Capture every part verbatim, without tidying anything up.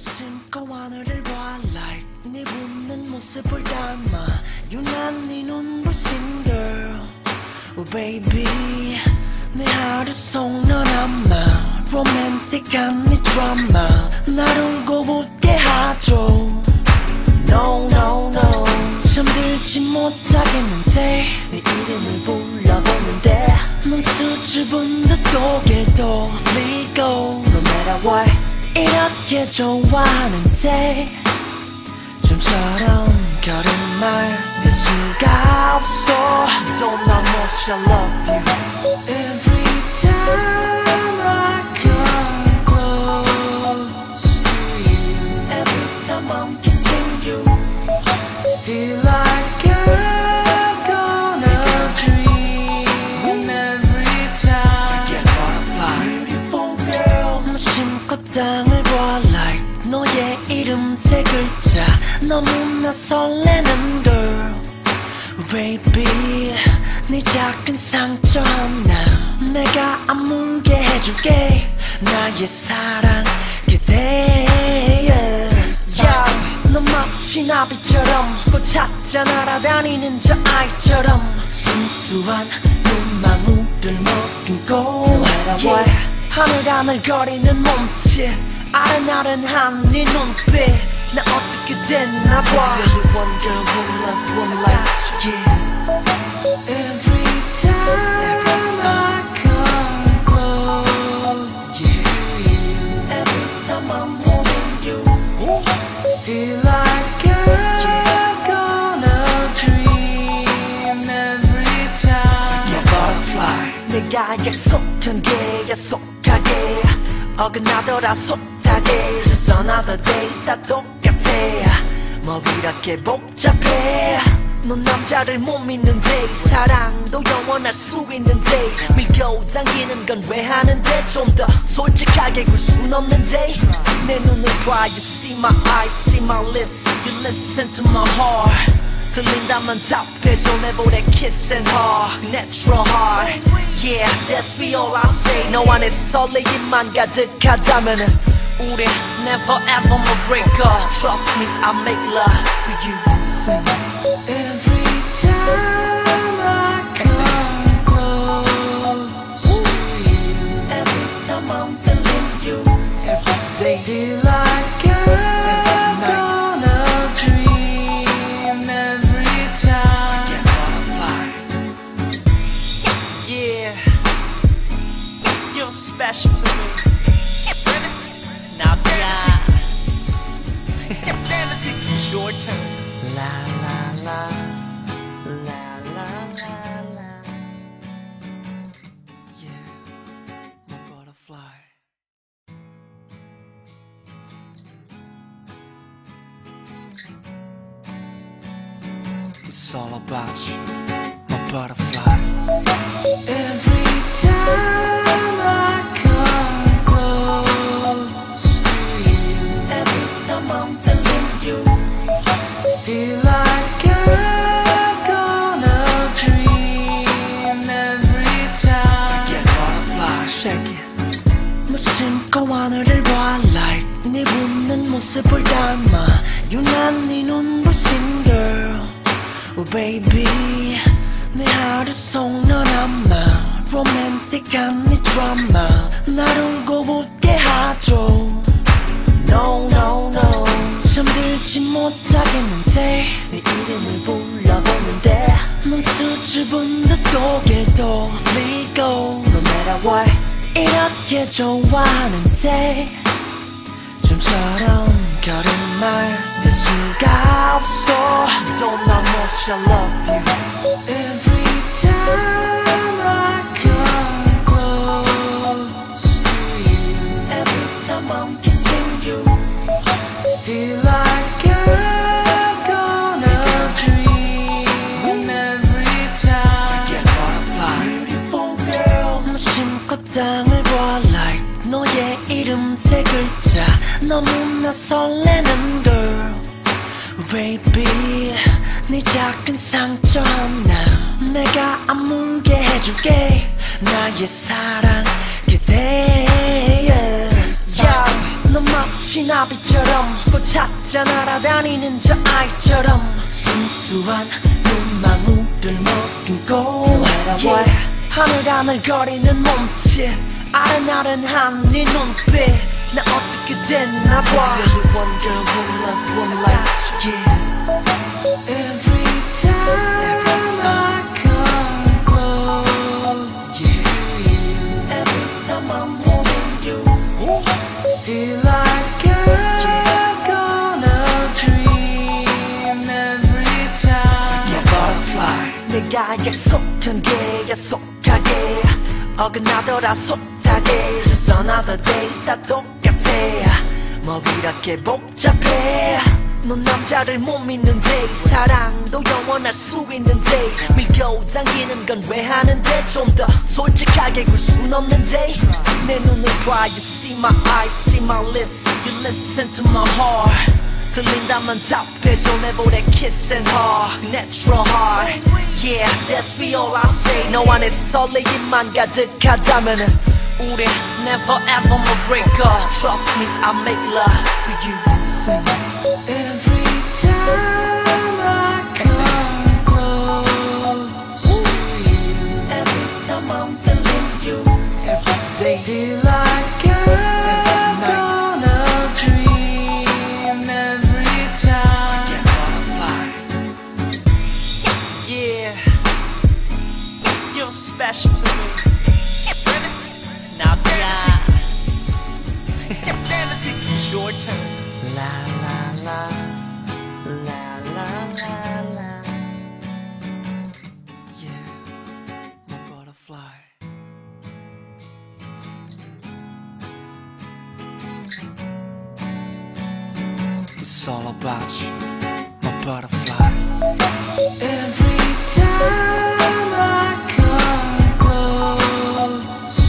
무심코 하늘을 봐 like 네 웃는 모습을 담아 유난히 눈부신 girl Oh baby 내 하루 속 넌 아마 로맨틱한 네 드라마 날 울고 웃게 하죠 No no no 잠들지 못하겠는데 네 이름을 불러보는데 넌 수줍은 듯 고개도 돌리고 No matter what 이렇게 좋아하는데 좀처럼 걸음말 될 수가 없어 Don't know much I love you Every time I come close to you Every time I'm kissing you Feel like I'm gonna dream Every time I get butterfly Beautiful girl 무심코 땅을 봐 like 너의 이름 세 글자 너무나 설레는 girl Baby 네 작은 상처 하나 내가 아물게 해줄게 나의 사랑 그대 yeah. 넌 마치 나비처럼 꽃 찾아 날아다니는 저 아이처럼 순수한 눈망울을 머금고 No matter what 하늘 하늘거리는 몸짓 아른아른한 네 눈빛 나 어떻게 됐나 봐 Really one girl who love one life yeah Every time Every time I come close yeah. to you Every time I'm holding you Feel like I'm yeah. gonna dream Every time My butterfly 내가 약속한 게 약속하게 어긋나더라 숱하게 Just another day 다 똑같아 뭐 이렇게 복잡해 넌 남자를 못 믿는데 사랑도 영원할 수 있는데 밀고 당기는 건 왜 하는데 좀 더 솔직하게 굴 순 없는데 내 눈을 봐 You see my eyes, see my lips You listen to my heart 들린다면 답해줘 내볼에 kiss and hug Natural heart Yeah, that's be all I say 너 안에 설레임만 가득하다면은 우리 never ever more break up Trust me, I make love for you Sing Every time I come close to you Every time I'm feeling you Every day Feel like I'm gonna dream Every time Get butterfly Yeah You're special to me Now yeah It's your turn La la la La la la la Yeah My butterfly It's all about you My butterfly Every time I come close to you Every time I'm feeling you Feel like I'm gonna dream Every time I get butterfly Shake it 무심코 하늘을 봐 like 네 웃는 모습을 담아 유난히 눈부신 girl Oh baby 내 하루 속 넌 아마 로맨틱한 네 드라마 날 울고 웃게 하죠 No no no 잠들지 못하겠는데 네 이름을 불러보는데 넌 수줍은 듯 고개도 돌리고 No matter what 이렇게 좋아하는데 좀처럼 걸음말 될 수가 없어 Don't know much I love you Every time I come close to you Every time I'm kissing you Feel like I'm gonna dream Every time I get butterfly Beautiful girl 무심코 땅을 봐 like 너의 이름 세 글자 너무나 설레는 girl Baby 네 작은 상처 하나 내가 아물게 해줄게 나의 사랑 그대 yeah. 너 넌 마치 나비처럼 꽃 찾아 날아다니는 저 아이처럼 순수한 눈망울을 머금고 yeah. 하늘하늘거리는 몸짓 아른아른한 네 눈빛 나 어떻게 됐나 봐 Really one girl, one love, one life yeah. Every time, Every time I come close yeah. to you Every time I'm holding you Feel like I'm yeah. gonna dream Every time My butterfly 내가 약속한 게 약속하게 어긋나더라 숱하게 Just another day 다 똑같아 뭐 이렇게 복잡해 넌 남자를 못 믿는데 사랑도 영원할 수 있는데 밀고 당기는 건 왜 하는데 좀 더 솔직하게 굴 순 없는데 내 눈을 봐 You see my eyes, see my lips You listen to my heart 들린다면 답해줘 내볼에 kiss and hug Natural heart Yeah, that's be all I say 너 안에 설레임만 가득하다면은 우리 never ever more break up Trust me, I make love for you Sing Every time I come close to you Every time I'm feeling you Every day Feel like I'm gonna dream Every time Yeah You're special to me 남자 It's your turn La la la La la la la Yeah My butterfly It's all about you My butterfly Every time I come close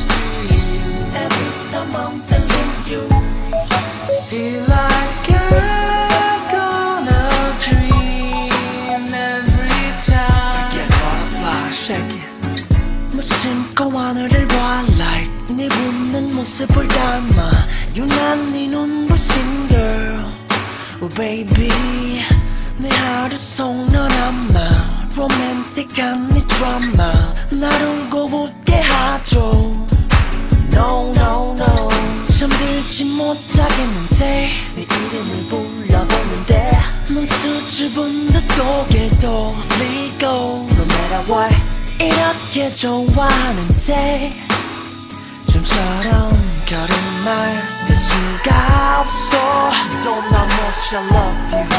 I'm feeling you Feel like I'm gonna dream Every time Get butterfly Shake it 무심코 하늘을 봐 Like 네 웃는 모습을 닮아 유난히 눈부신 girl Oh baby 내 하루 속 넌 아마 로맨틱한 네 드라마 날 울고 웃게 하죠 No, no, no 잠들지 못하겠는데 네 이름을 불러보는데 넌 수줍은 듯 고개도 돌리고 No matter what 이렇게 좋아하는데 좀처럼 걸음말 될 수가 없어 Don't know much I love you